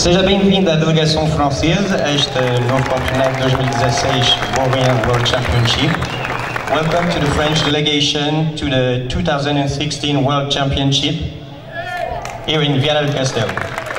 Seja bem-vindo à delegação francesa a este novo campeonato 2016 Orient World Championship. Welcome to the French delegation to the 2016 World Championship here in Viana do Castelo.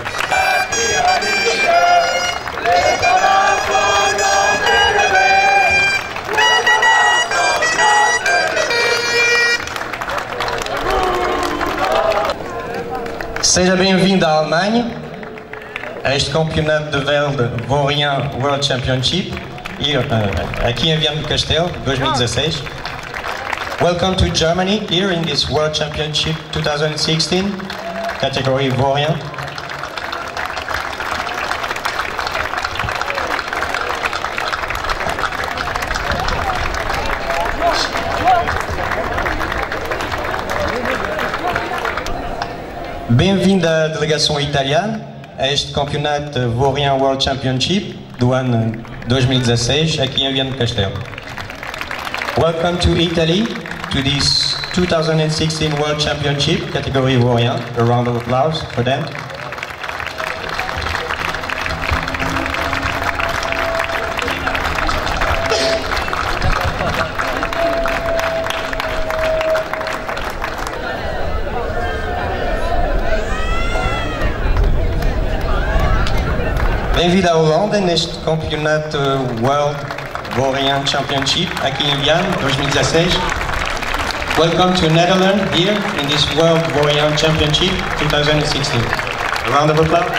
Seja bem-vindo à Alemanha, a este campeonato de vélo de Orient World Championship, aqui em Viana do Castelo, 2016. Welcome to Germany, here in this World Championship 2016, category Orient. Bem-vindo à delegação italiana a este campeonato Orient World Championship do ano 2016 aqui em Viana do Castelo. Welcome to Italy to this 2016 World Championship category Orient. A round of applause for them. Bem-vindo à Holanda neste campeonato World Orient Championship aqui em Viana 2016. Welcome to Netherlands here in this World Orient Championship 2016. A round of applause.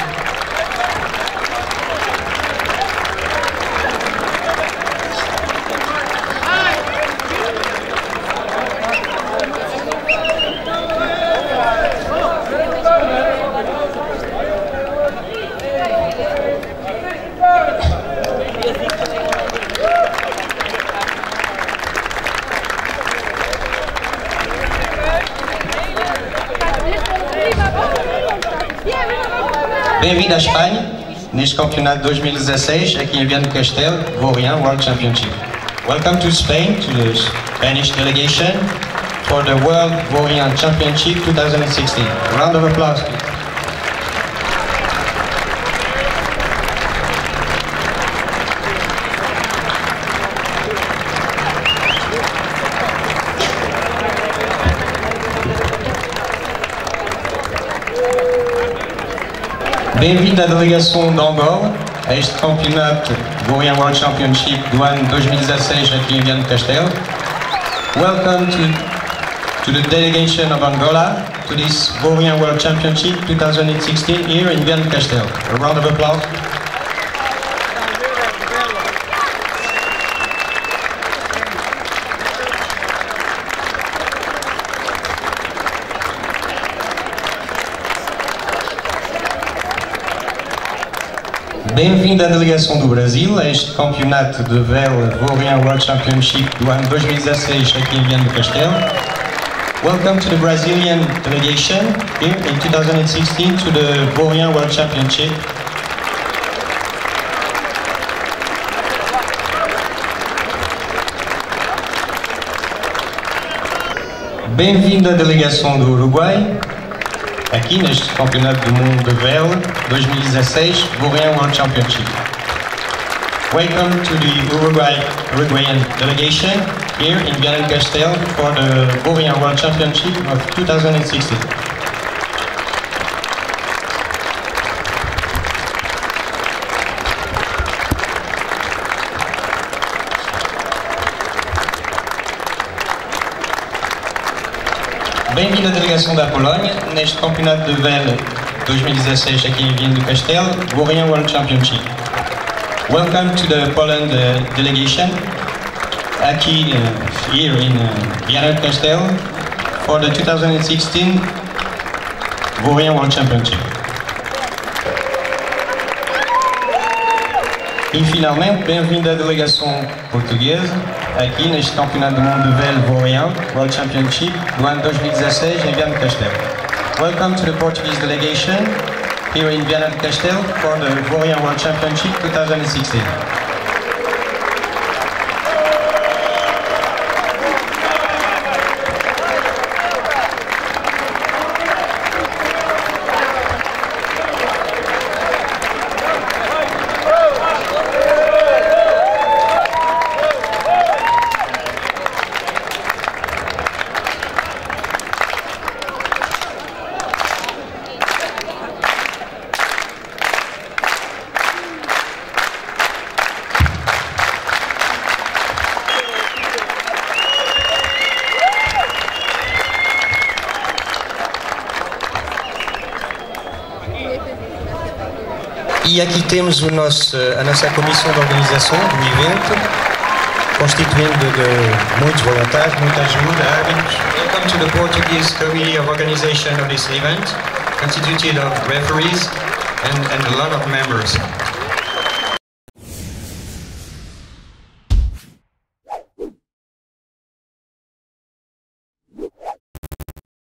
Bem-vindo à Espanha, neste campeonato 2016, aqui em Viana do Castelo, Orient World Championship. Welcome to Spain, to the Spanish delegation, for the World Orient Championship 2016. A round of applause. Bem-vindo à delegação de Angola a este campeonato Orient World Championship do ano 2016 aqui em Viana do Castelo. Welcome to the delegation of Angola to this Orient World Championship 2016 here in Viana do Castelo. A round of applause. Bem-vindo à delegação do Brasil a este campeonato de vélo Orient World Championship do ano 2016 aqui em Viana do Castelo. Welcome to the Brazilian delegation here in 2016 to the Orient World Championship. Bem-vindo à delegação do Uruguai aqui neste Campeonato do Mundo de Vélo 2016 Orient World Championship. Welcome to the Uruguayan delegation here in Viana do Castelo for the Orient World Championship of 2016. Bem-vindo à delegação da Polónia neste campeonato de vélo 2016 aqui em Viana do Castelo, Orient World Championship. Welcome to the Poland delegation aqui here in Viana do Castelo for the 2016 Orient World Championship. E finalmente, bem-vindo à delegação portuguesa aqui neste Campeonato do Mundo de Vélo Orient World Championship do ano 2016 em Viana do Castelo. Welcome to the Portuguese delegation here in Viana do Castelo for the Orient World Championship 2016. E aqui temos a nossa comissão de organização do evento, constituindo de muitos voluntários, muita ajuda, árbitros. Welcome to the Portuguese Committee of Organization of this event, constituted of referees and a lot of members.